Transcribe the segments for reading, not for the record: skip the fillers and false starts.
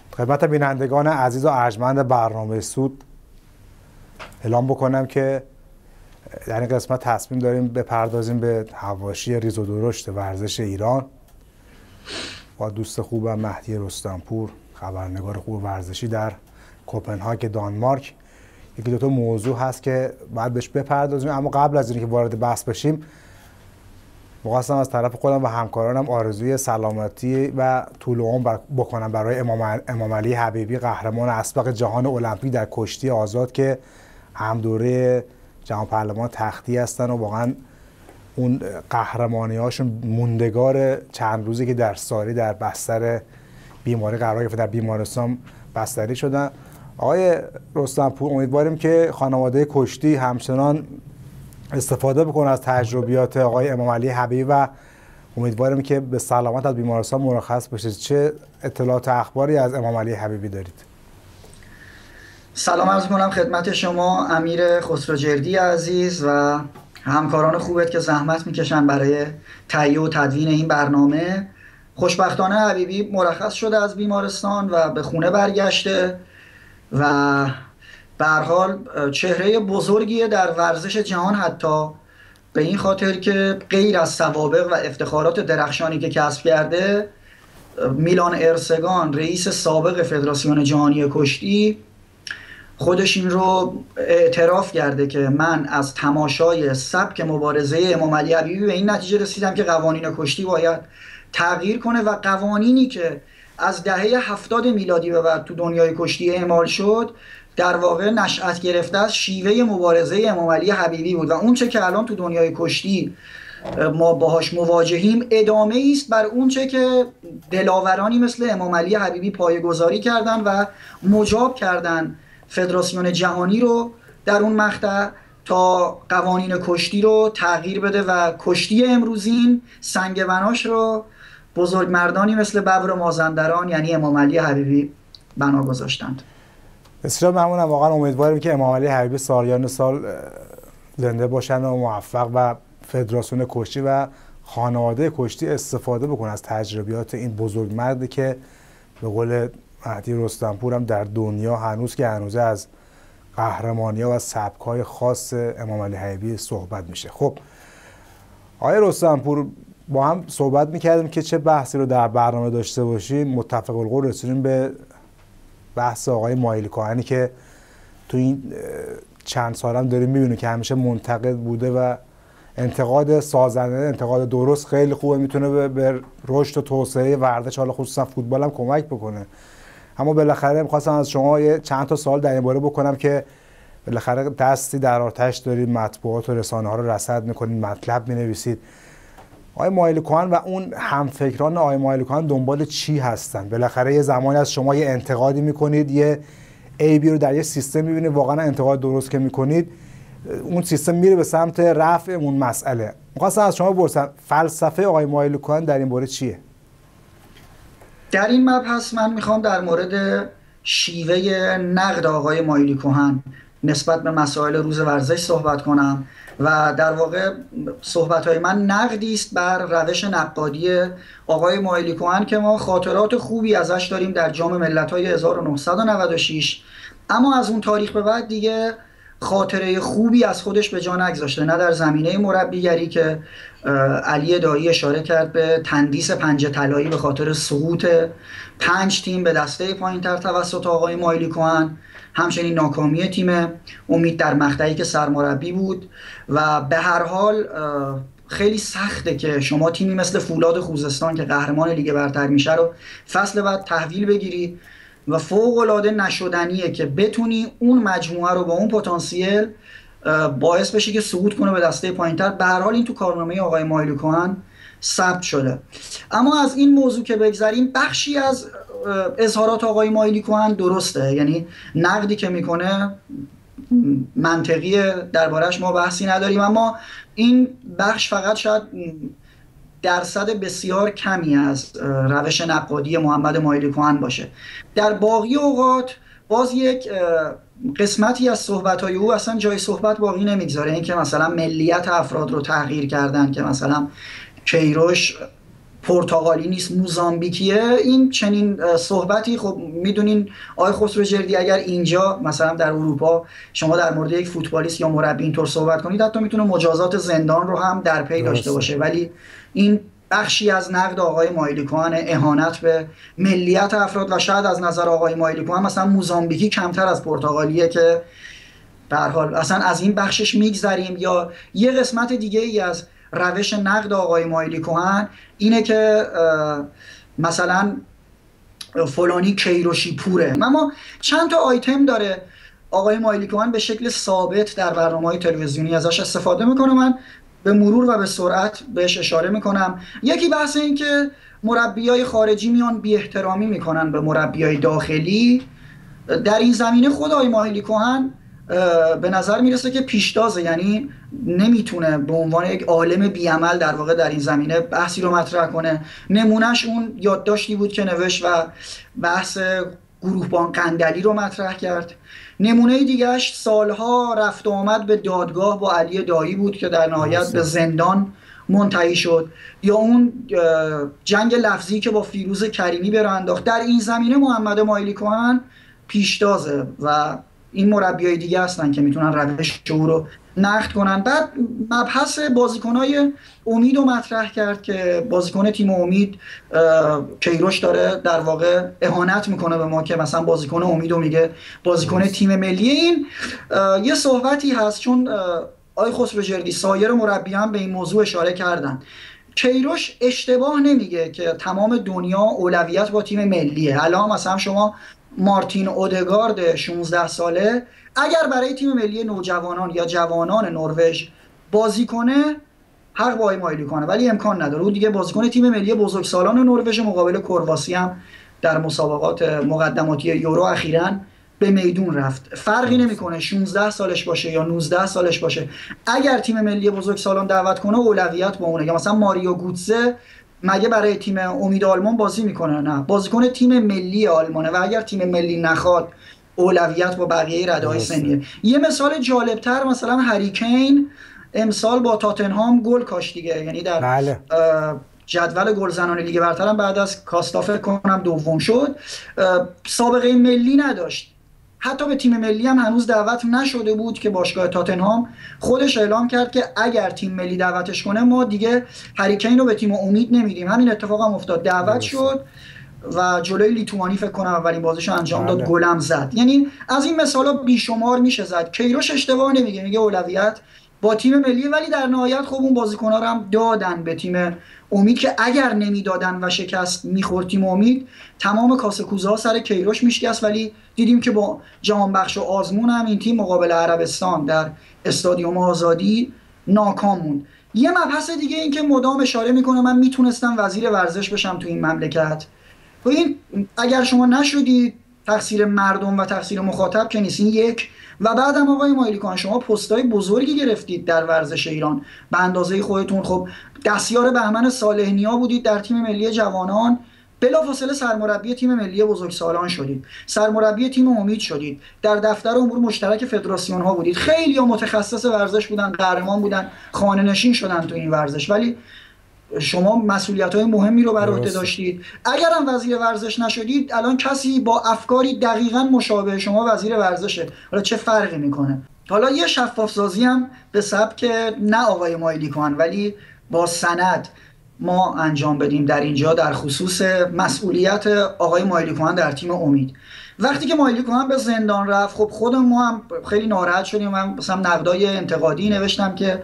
خدمت بینندگان عزیز و ارجمند برنامه سود اعلام بکنم که در این قسمت تصمیم داریم بپردازیم به حواشی ریز و درشت ورزش ایران با دوست خوبم مهدی رستمپور، خبرنگار خوب ورزشی در کوپنهاگ دانمارک. یکی دو تا موضوع هست که باید بهش بپردازیم، اما قبل از اینکه وارد بحث بشیم می‌خواستم از طرف خودم و همکارانم آرزوی سلامتی و طول عمر بکنم برای امام علی حبیبی، قهرمان اسبق جهان المپیک در کشتی آزاد که هم دوره جهان پهلوان تختی هستن و واقعا اون قهرمانی هاشون موندگار چند روزی که در ساری در بستر بیماری قرار گرفتن، در بیمارستان بستری شدن. آقای رستمپور، امیدواریم که خانواده کشتی همچنان استفاده بکنه از تجربیات آقای امام علی حبیبی و امیدواریم که به سلامت از بیمارستان مرخص بشه. چه اطلاعات اخباری از امام علی حبیبی دارید؟ سلام عرض کنم خدمت شما امیر خسروجردی عزیز و همکاران خوبت که زحمت میکشن برای تهیه و تدوین این برنامه. خوشبختانه حبیبی مرخص شده از بیمارستان و به خونه برگشته و به هر حال چهره بزرگیه در ورزش جهان، حتی به این خاطر که غیر از سوابق و افتخارات درخشانی که کسب کرده، میلان ارسگان رئیس سابق فدراسیون جهانی کشتی خودش این رو اعتراف کرده که من از تماشای سبک مبارزه امام علی حبیبی به این نتیجه رسیدم که قوانین کشتی باید تغییر کنه و قوانینی که از دهه 70 میلادی به بعد تو دنیای کشتی اعمال شد در واقع نشأت گرفته از شیوه مبارزه امام علی حبیبی بود و اون چه که الان تو دنیای کشتی ما باهاش مواجهیم ادامه است بر اون چه که دلاورانی مثل امام علی حبیبی پایه‌گذاری کردن و مجاب کردن فدراسیون جهانی رو در اون مقطع تا قوانین کشتی رو تغییر بده و کشتی امروزین سنگ بناش رو بزرگمردانی مثل ببر مازندران یعنی امام علی حبیبی بنا گذاشتند. بسیار ممنونم. واقعا امیدواریم که امام علی حبیبی سالیان سال زنده باشن و موفق و فدراسیون کشتی و خانواده کشتی استفاده بکنه از تجربیات این بزرگمردی که به قول مهدی رستمپور هم در دنیا هنوز که هنوزه از قهرمانی‌ها و سبک‌های خاص امام علی حبیبی صحبت میشه. خب آقای رستمپور، با هم صحبت میکردیم که چه بحثی رو در برنامه داشته باشیم. متفق القول رسیدیم به بحث آقای مایلی کاهنی که تو این چند سال هم داریم میبینیم که همیشه منتقد بوده و انتقاد سازنده، انتقاد درست خیلی خوبه، میتونه به رشد و توسعه ورزش حالا خصوصا فوتبال هم کمک بکنه. اما بالاخره می‌خواستم از شما یه چند تا سوال در این باره بکنم که بالاخره دستی در آتش دارید، مطبوعات و رسانه‌ها رو رصد می‌کنید، مطلب می‌نویسید. آقای مایلی کاهن و اون همفکران آقای مایلی کاهن دنبال چی هستن؟ بالاخره یه زمانی از شما یه انتقادی می‌کنید، یه عیبی رو در یه سیستم می‌بینید، واقعا انتقاد درست که می‌کنید اون سیستم میره به سمت رفع اون مسئله. می‌خواستم از شما بپرسم فلسفه آقای مایلی کاهن در این باره چیه؟ در این مبحث من میخوام در مورد شیوه نقد آقای مایلی کاهن نسبت به مسائل روز ورزش صحبت کنم و در واقع صحبت‌های من نقدی است بر روش نقادی آقای مایلی کاهن که ما خاطرات خوبی ازش داریم در جام ملت‌های 1996، اما از اون تاریخ به بعد دیگه خاطره خوبی از خودش به جا نگذاشته، نه در زمینه مربیگری که علی دایی اشاره کرد به تندیس پنجه طلایی به خاطر سقوط 5 تیم به دسته پایین‌تر توسط آقای مایلی کاهن، همچنین ناکامی تیم امید در مقطعی که سرمربی بود و به هر حال خیلی سخته که شما تیمی مثل فولاد خوزستان که قهرمان لیگ برتر میشه رو فصل بعد تحویل بگیری و فوق‌العاده نشدنیه که بتونی اون مجموعه رو با اون پتانسیل باعث بشه که صعود کنه به دسته پایین‌تر. به هر حال این تو کارنامه آقای مایلی کاهن ثبت شده. اما از این موضوع که بگذریم، بخشی از اظهارات آقای مایلی کاهن درسته، یعنی نقدی که میکنه منطقیه، دربارش ما بحثی نداریم، اما این بخش فقط شاید درصد بسیار کمی از روش نقادی محمد مایلی کاهن باشه. در باقی اوقات باز یک قسمتی از صحبت‌های او اصلا جای صحبت باقی نمیگذاره، این که مثلا ملیت افراد رو تغییر کردن، که مثلا کیروش پرتغالی نیست، موزامبیکیه. این چنین صحبتی خب میدونین آقای خسروجردی اگر اینجا مثلا در اروپا شما در مورد یک فوتبالیست یا مربی اینطور صحبت کنید حتی میتونه مجازات زندان رو هم در پی داشته باشه، ولی این بخشی از نقد آقای مایلی کوهن، اهانت به ملیت افراد و شاید از نظر آقای مایلی کوهن مثلا موزامبیکی کمتر از پرتغالیه که به هر حال اصلا از این بخشش میگذریم. یا یه قسمت دیگه ای از روش نقد آقای مایلی کوهن اینه که مثلا فلانی کیروشی پوره. اما چند تا آیتم داره آقای مایلی کوهن به شکل ثابت در برنامه‌های تلویزیونی ازش استفاده میکنه، من به مرور و به سرعت بهش اشاره میکنم. یکی بحث این که مربیای خارجی میان بی احترامی میکنن به مربیای داخلی. در این زمینه خود آقای مایلی کوهن به نظر میرسه که پیشتازه، یعنی نمیتونه به عنوان یک عالم بیعمل در واقع در این زمینه بحثی رو مطرح کنه. نمونهش اون یادداشتی بود که نوشت و بحث گروهبان قندلی رو مطرح کرد. نمونه دیگهش سالها رفت و آمد به دادگاه با علی دایی بود که در نهایت به زندان منتهی شد، یا اون جنگ لفظی که با فیروز کریمی به راه انداخت. در این زمینه محمد مایلی کوهن پیشتازه و این مربیای دیگه هستن که میتونن روش او رو نقد کنن. بعد مبحث بازیکنای امید رو مطرح کرد که بازیکن تیم امید کیروش داره در واقع اهانت میکنه به ما که مثلا بازیکن امید رو میگه بازیکن تیم ملی. این یه صحبتی هست چون آقای خسروجردی سایر مربیان به این موضوع اشاره کردن. کیروش اشتباه نمیگه که تمام دنیا اولویت با تیم ملیه. الان مثلا شما مارتین اودگارد 16 ساله اگر برای تیم ملی نوجوانان یا جوانان نروژ بازی کنه حق با مایلی کنه، ولی امکان نداره. او دیگه بازیکن تیم ملی بزرگسالان نروژ مقابل کرواسی هم در مسابقات مقدماتی یورو اخیراً به میدون رفت. فرقی نمیکنه 16 سالش باشه یا 19 سالش باشه، اگر تیم ملی بزرگسالان دعوت کنه اولویت با اونه. یا مثلا ماریو گوتزه مگه برای تیم امید آلمان بازی میکنه؟ نه، بازیکن تیم ملی آلمانه و اگر تیم ملی نخواد اولویت با بقیه رده‌های سنیه. یه مثال جالبتر مثلا هری کین امسال با تاتنهام گل کاشت دیگه، یعنی در جدول گلزنان لیگ برتر هم بعد از کاستا فکر کنم دوم شد. سابقه ملی نداشت، حتی به تیم ملی هم هنوز دعوت نشده بود که باشگاه تاتنهام خودش اعلام کرد که اگر تیم ملی دعوتش کنه ما دیگه هری کین رو به تیم امید نمیدیم. همین اتفاق هم افتاد، دعوت شد و جلوی لیتوانی فکر کنم اولین بازیشو انجام داد، گلم زد. یعنی از این مثالا بیشمار میشه زد. کیروش اشتباه نمیگه، میگه اولویت با تیم ملی، ولی در نهایت خب اون بازیکن‌ها رو هم دادن به تیم امید که اگر نمیدادن و شکست میخورد تیم امید تمام کاسه کوزه ها سر کیروش میشکست. ولی دیدیم که با جهانبخش و آزمون هم این تیم مقابل عربستان در استادیوم آزادی ناکام موند. یه مبحث دیگه این که مدام اشاره میکنه من میتونستم وزیر ورزش بشم تو این مملکت. و این اگر شما نشدید تقصیر مردم و تقصیر مخاطب که نیست. این یک. و بعدم آقای مایلی کوهن شما پستای بزرگی گرفتید در ورزش ایران به اندازه خودتون. خب دستیار بهمن صالح نیا بودید در تیم ملی جوانان، بلافاصله سرمربی تیم ملی بزرگسالان شدید، سرمربی تیم امید شدید، در دفتر امور مشترک فدراسیون ها بودید. خیلی ها متخصص ورزش بودن، قهرمان بودن، خانه نشین شدن تو این ورزش، ولی شما مسئولیت‌های مهمی رو بر عهده داشتید. اگر هم وزیر ورزش نشدید الان کسی با افکاری دقیقاً مشابه شما وزیر ورزشه. حالا چه فرقی میکنه؟ حالا یه شفاف سازی هم به سبک نه آقای مایلی کوهن ولی با سند ما انجام بدیم در اینجا در خصوص مسئولیت آقای مایلی کوهن در تیم امید. وقتی که مایلی کوهن به زندان رفت خب خود ما هم خیلی ناراحت شدیم. من مثلا نقدای انتقادی نوشتم که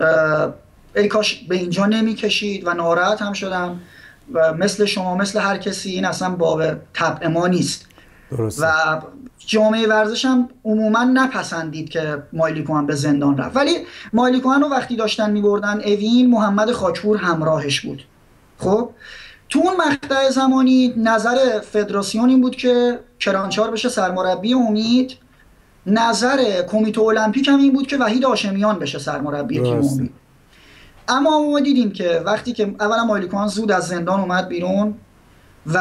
ای کاش به اینجا نمیکشید و ناراحت هم شدم و مثل شما مثل هر کسی این اصلا باب طبع ما نیست. درسته. و جامعه ورزش هم عموما نپسندید که مایلی کوهن به زندان رفت. ولی مایلی کوهن رو وقتی داشتن میبردن اوین محمد خاکپور همراهش بود. خب تو اون مقطع زمانی نظر فدراسیون این بود که کرانچار بشه سرمربی امید، نظر کمیته المپیک هم این بود که وحید هاشمیان بشه سرمربی تیم امید. اما ما دیدیم که وقتی که اولا مایلی کوهن زود از زندان اومد بیرون و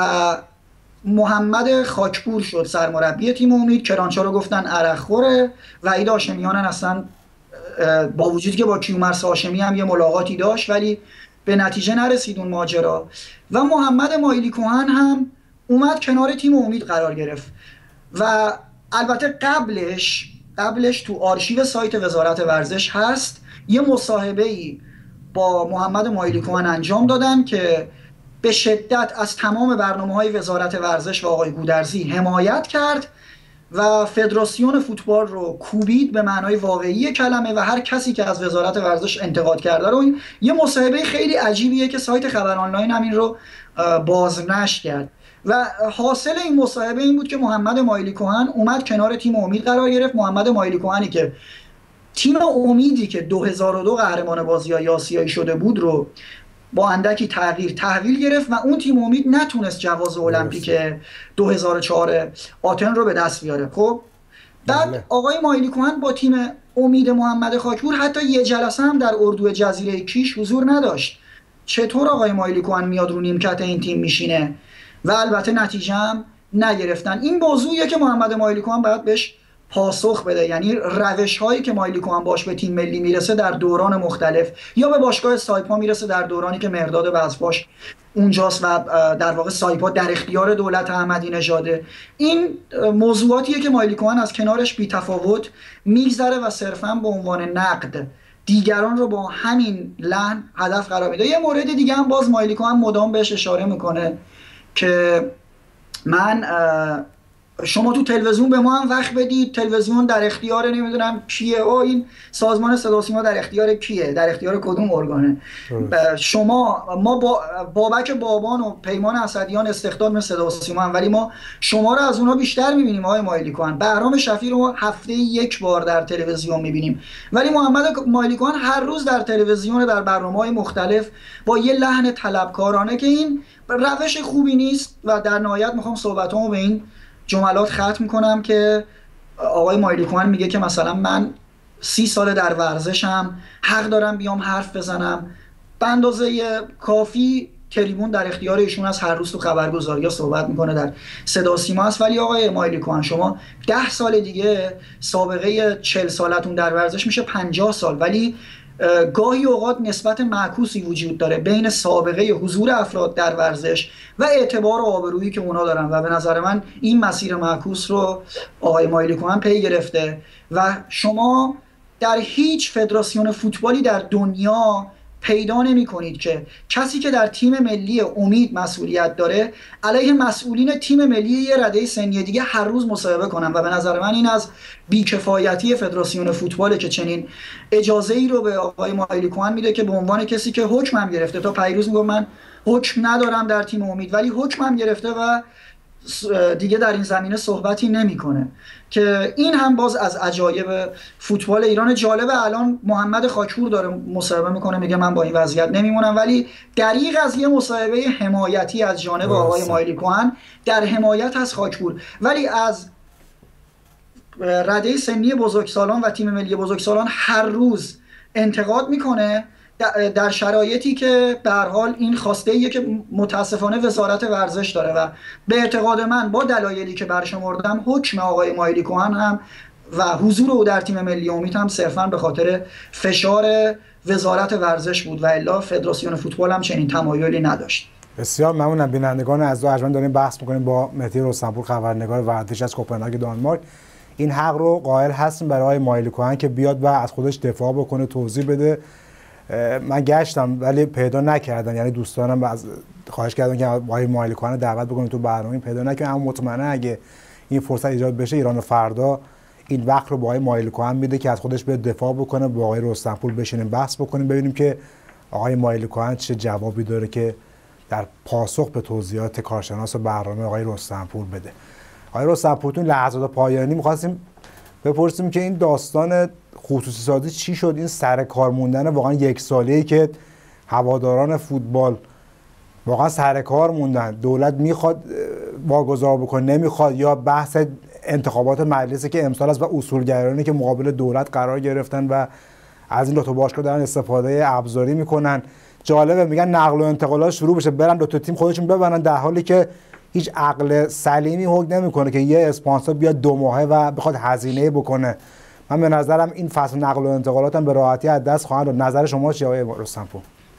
محمد خاکپور شد سرمربی تیم امید، کرانچا رو گفتن عرقخوره، وحید هاشمیان اصلا با وجودی که با کیومرث هاشمی هم یه ملاقاتی داشت ولی به نتیجه نرسید اون ماجرا و محمد مایلی کهن هم اومد کنار تیم امید قرار گرفت و البته قبلش تو آرشیو سایت وزارت ورزش هست یه مصاحبه‌ای با محمد مایلی کهن انجام دادن که به شدت از تمام برنامه‌های وزارت ورزش و آقای گودرزی حمایت کرد و فدراسیون فوتبال رو کوبید به معنای واقعی کلمه و هر کسی که از وزارت ورزش انتقاد کرده رو. این یه مصاحبه خیلی عجیبیه که سایت خبر آنلاین هم این رو بازنشر کرد و حاصل این مصاحبه این بود که محمد مایلی کهن اومد کنار تیم امید قرار گرفت. محمد مایلی کهنی که تیم امیدی که 2002 قهرمان بازی‌های آسیایی شده بود رو با اندکی تغییر تحویل گرفت و اون تیم امید نتونست جواز المپیک 2004 آتن رو به دست بیاره. خب بعد آقای مایلی کهن با تیم امید محمد خاکپور حتی یه جلسه هم در اردو جزیره کیش حضور نداشت. چطور آقای مایلی کهن میاد رو نیمکت این تیم میشینه و البته نتیجه هم نگرفتن؟ این موضوعیه که محمد مایلی کهن باید بهش پاسخ بده، یعنی روش هایی که مایلی کهن باش به تیم ملی میرسه در دوران مختلف یا به باشگاه سایپا میرسه در دورانی که مرداد وزباش اونجاست و در واقع سایپا در اختیار دولت احمدی نژاده، این موضوعاتیه که مایلی کهن از کنارش بی تفاوت میگذره و صرفا به عنوان نقد دیگران رو با همین لحن هدف قرار میده. یه مورد دیگه هم باز مایلی کهن مدام بهش اشاره میکنه که شما تو تلویزیون به ما هم وقت بدید، تلویزیون در اختیار نمیدونم کیه، این سازمان صدا و سیما در اختیار کیه، در اختیار کدوم ارگانه؟ ما بابک بابان و پیمان اسدیان استخدام صدا و سیما هم، ولی ما شما رو از اونها بیشتر میبینیم آقای مایلی کهن. بهرام شفیع رو هفته یک بار در تلویزیون میبینیم، ولی محمد مایلی کهن هر روز در تلویزیون در برنامه‌های مختلف با یه لحن طلبکارانه که این روش خوبی نیست و در نهایت میخوام صحبتامو به این جملات ختم میکنم که آقای مایلی کهن میگه که مثلا من 30 سال در ورزشم، حق دارم بیام حرف بزنم، به اندازه کافی تریبون در اختیار ایشون از هر روز تو خبرگزاری‌ها صحبت میکنه، در صدا سیما است. ولی آقای مایلی کهن شما 10 سال دیگه سابقه 40 سالتون در ورزش میشه 50 سال، ولی گاهی اوقات نسبت معکوسی وجود داره بین سابقه حضور افراد در ورزش و اعتبار و آبرویی که اونا دارن و به نظر من این مسیر معکوس رو آقای مایلی کهن پی گرفته و شما در هیچ فدراسیون فوتبالی در دنیا پیدا نمی کنید که کسی که در تیم ملی امید مسئولیت داره علیه مسئولین تیم ملی یه رده سنی دیگه هر روز مصاحبه کنن و به نظر من این از بیکفایتی فدراسیون فوتباله که چنین اجازه ای رو به آقای مایلی کهن میده که به عنوان کسی که حکمم گرفته، تا پیروز میگم من حکم ندارم در تیم امید ولی حکمم گرفته و دیگه در این زمینه صحبتی نمیکنه، که این هم باز از عجایب فوتبال ایران. جالبه الان محمد خاکپور داره مصاحبه میکنه میگه من با این وضعیت نمیمونم، ولی دریغ از یه مصاحبه حمایتی از جانب آقای مایلی کهن در حمایت از خاکپور، ولی از رده سنی بزرگسالان و تیم ملی بزرگسالان هر روز انتقاد میکنه در شرایطی که به هر حال این خواسته ایه که متاسفانه وزارت ورزش داره و به اعتقاد من با دلایلی که برشمردم حکم آقای مایلی کهن هم و حضور او در تیم ملی امید هم صرفا به خاطر فشار وزارت ورزش بود و الا فدراسیون فوتبال هم چنین تمایلی نداشت. بسیار ممنونم. بینندگان عزیز و ارجمند داریم بحث می‌کنیم با مهدی رستمپور خبرنگار ورزش از کوپنهاگ دانمارک. این حق رو قائل هستیم برای آقای مایلی کهن که بیاد و از خودش دفاع بکنه، توضیح بده. من گشتم ولی پیدا نکردم، یعنی دوستانم از خواهش کردن که آقای مایلی کهن دعوت بکنیم تو برنامه، پیدا نکردم. اما مطمئنا اگه این فرصت ایجاد بشه ایران فردا این وقت رو با آقای مایلی کهن میده که از خودش به دفاع بکنه، با آقای رستمپور بشینیم بحث بکنیم ببینیم که آقای مایلی کهن چه جوابی داره که در پاسخ به توضیحات کارشناس برنامه آقای رستمپور بده. آقای رستمپور تو لحظات پایانی می‌خواستیم بپرسیم که این داستان خصوصی سازی چی شد، این سر کار موندن واقعا یک ساله‌ای که هواداران فوتبال واقعا سر کار موندن، دولت میخواد واگذار بکنه نمیخواد، یا بحث انتخابات مجلسی که امسال است و اصولگرایانی که مقابل دولت قرار گرفتن و از این دو تا باشگاه دارن استفاده ابزاری میکنن. جالبه میگن نقل و انتقالات شروع بشه برن دو تا تیم خودشون ببرن، در حالی که هیچ عقل سلیمی حکم نمیکنه که یه اسپانسر بیاد 2 ماهه و بخواد هزینه بکنه. من به نظرم این فصل نقل و انتقالات هم به راحتی از دست خواهند داد. نظر شما چیه آقای رستمپور؟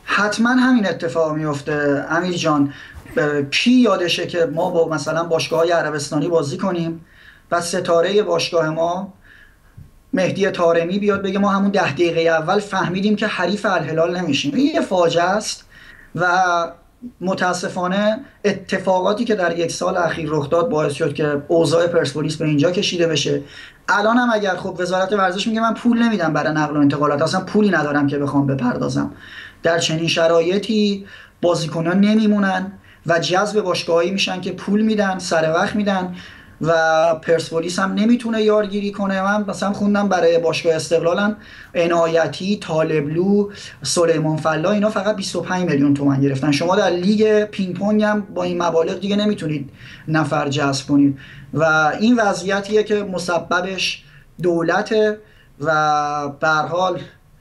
حتما همین اتفاق میفته امیر جان. کی یادشه که ما با مثلا باشگاه‌های عربستانی بازی کنیم و ستاره باشگاه ما مهدی طارمی بیاد بگه ما همون 10 دقیقه اول فهمیدیم که حریف الهلال نمیشیم. این یه فاجعه است و متاسفانه اتفاقاتی که در یک سال اخیر رخ داد باعث شد که اوضاع پرسپولیس به اینجا کشیده بشه. الان هم اگر خب وزارت ورزش میگه من پول نمیدم برای نقل و انتقالات، اصلا پولی ندارم که بخوام بپردازم، در چنین شرایطی بازیکنان نمیمونن و جذب باشگاهایی میشن که پول میدن، سر وقت میدن و پرسپولیس هم نمیتونه یارگیری کنه. من مثلا خوندم برای باشگاه استقلالم عنایتی، طالبلو، سلیمان فلا اینا فقط 25 میلیون تومان گرفتن. شما در لیگ پینگ پونگ هم با این مبالغ دیگه نمیتونید نفر جذب کنید و این وضعیتیه که مسببش دولته و به هر حال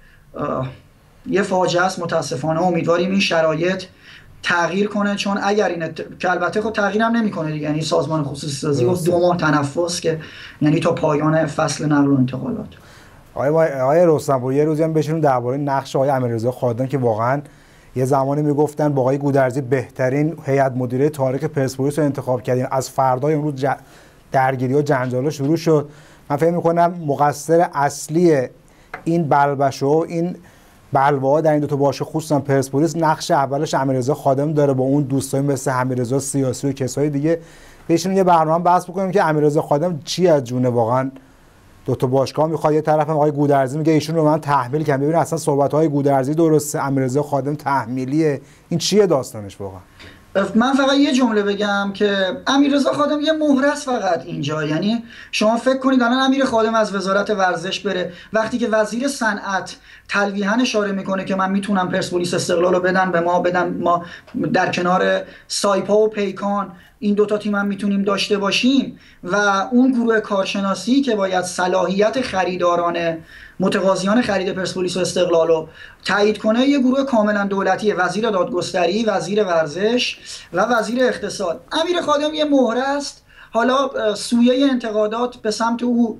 یه فاجعه است. متاسفانه امیدواریم این شرایط تغییر کنه، چون اگر این که البته خب تغییر هم نمیکنه دیگه، یعنی سازمان خصوصی سازی گفت 2 ماه تنفس که یعنی تا پایان فصل نقل و انتقالات. آقای رستم‌پور یه روزی هم بشینیم درباره نقش آقای امیررضا خادم که واقعا یه زمانی میگفتن با آقای گودرزی بهترین هیئت مدیره تاریخ پرسپولیس رو انتخاب کردیم، از فردای اون روز درگیری و جنجال شروع شد. من فکر می‌کنم مقصر اصلی این بلبشو و این بلوا در این دو تا باشگاه خصوصا پرسپولیس نقش اولش امیررضا خادم داره با اون دوستای مثل حمیدرضا سیاسی و کسای دیگه. بشینیم یه برنامه بحث بکنیم که امیررضا خادم چی از جونه واقعا دو تا باشگاه میخواد. یه طرف هم آقای گودرزی میگه ایشون رو من تحمیل کنم. ببین اصلا صحبت‌های گودرزی درسته، امیررضا خادم تحمیلیه، این چیه داستانش واقعا؟ من فقط یه جمله بگم که امیررضا خادم یه مهره است فقط اینجا. یعنی شما فکر کنید الان امیر خادم از وزارت ورزش بره وقتی که وزیر صنعت تلویحا اشاره میکنه که من میتونم پرسپولیس استقلال رو بدن ما در کنار سایپا و پیکان این دوتا تیم هم میتونیم داشته باشیم و اون گروه کارشناسی که باید صلاحیت خریداران متقاضیان خرید پرسپولیس و استقلال رو تایید کنه یه گروه کاملا دولتیه، وزیر دادگستری، وزیر ورزش و وزیر اقتصاد. امیر خادم یه مهره است. حالا سویه انتقادات به سمت او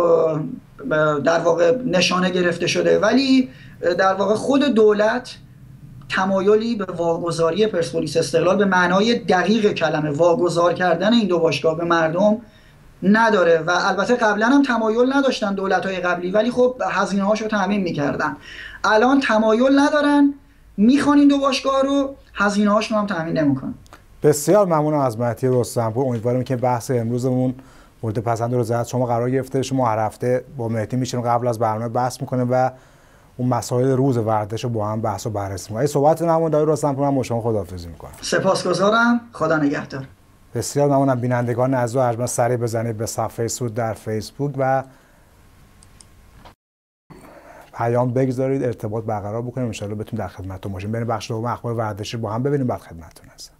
در واقع نشانه گرفته شده، ولی در واقع خود دولت تمایلی به واگذاری پرسپولیس استقلال به معنای دقیق کلمه واگذار کردن این دو باشگاه به مردم نداره و البته قبلا هم تمایل نداشتن دولت‌های قبلی، ولی خب هزینه‌هاشو تامین می‌کردن. الان تمایل ندارن، میخوان این دو باشگاه رو، هزینه‌هاشون هم تامین نمی‌کنن. بسیار ممنونم از مهدی رستم‌پور. امیدوارم که بحث امروزمون مورد پسند و رضایت شما قرار گرفته. شما هر هفته با مهدی میشیم قبل از برنامه بحث می‌کنیم و اون مسائل روز ورزش رو با هم بحث و بررسی می‌کنیم. صحبت نمون آقای رستم‌پور، من با شما خداحافظی می‌کنم. سپاسگزارم. خدا نگهدار. بسیار ممنونم. بینندگان عزیز و ارجمند سری بزنید به صفحه سود در فیسبوک و پیام بگذارید، ارتباط برقرار بکنیم، ان شاءالله بتونیم در خدمتتون باشیم. بریم بخش دوم اخبار ورزشی با هم ببینیم، بعد خدمتتون هستم.